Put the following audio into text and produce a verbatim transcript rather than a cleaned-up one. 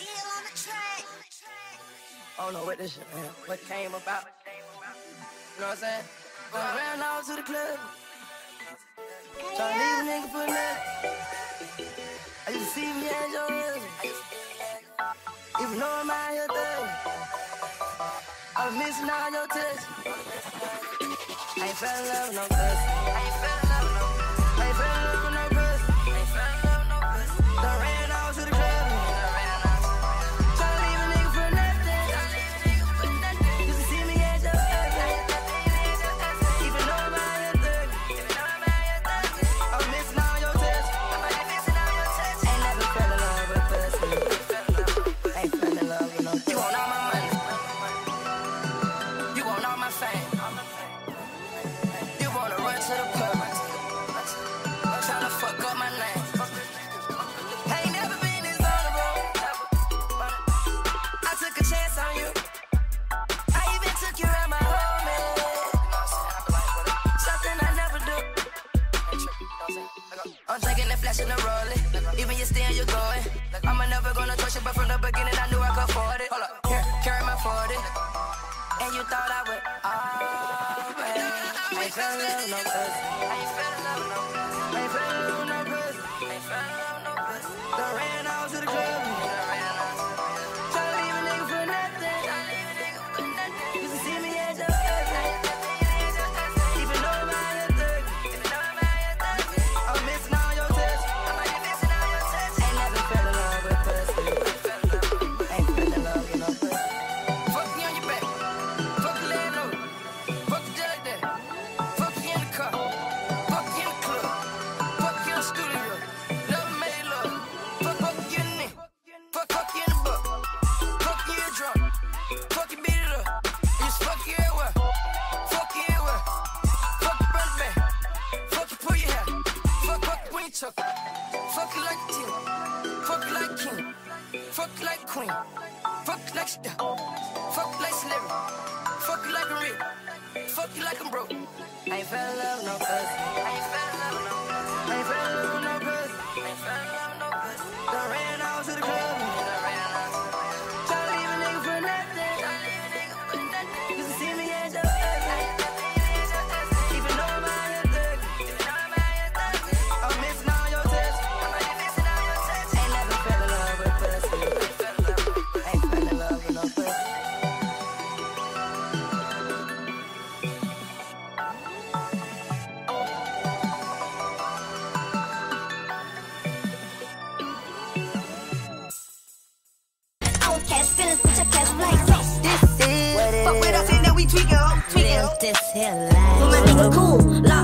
I don't know what this shit, man. What came about. You know what I'm saying? Going around all to the club. Tryna leave a nigga for nothing. I used to see me as your husband. Even though I'm out here thugging, I was missing all your touch. I ain't fell in love with no pussy. I ain't fell in love with no pussy. I ain't fell in love with no pussy. I ain't fell in love with no pussy. Done ran off to the club. Even you staying, you're going. I'm never gonna trust you, but from the beginning I knew I could afford it. Hold up, here, carry my forty. And you thought I would always. I ain't fell in love with no pussy. I ain't fell in love with no pussy. I ain't fell in love with no pussy. I ain't fell in love with no pussy. Done ran out to the club. Tryna leave a nigga for nothing. Used to see me as your husband. Even though I'm out here thugging, I'm missing all your touch. Fuck you like a team, fuck you like king, fuck you like queen, fuck you like star, fuck you like celebrity, fuck you like a rip, fuck you like I'm broke. I ain't fell in love with no pussy. I ain't fell in love with no pussy. I ain't fell in love with no pussy. I ain't fell in love with no pussy. Done ran out to the club. Tryna leave a nigga for nothing. Used to see me as your husband. Even though I'm out here thugging, I'm missing all your touch. Ain't never fell in love with pussy. Ain't fell in love with no pussy. This is what it fuck is. With us and then we tweaking, ho, tweaking, ho. This here life. Well, my nigga cool,